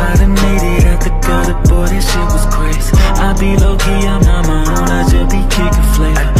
I done made it out the gutter, boy, that shit was crazy. I be low-key, I'm not my own, I just be kicking flavor.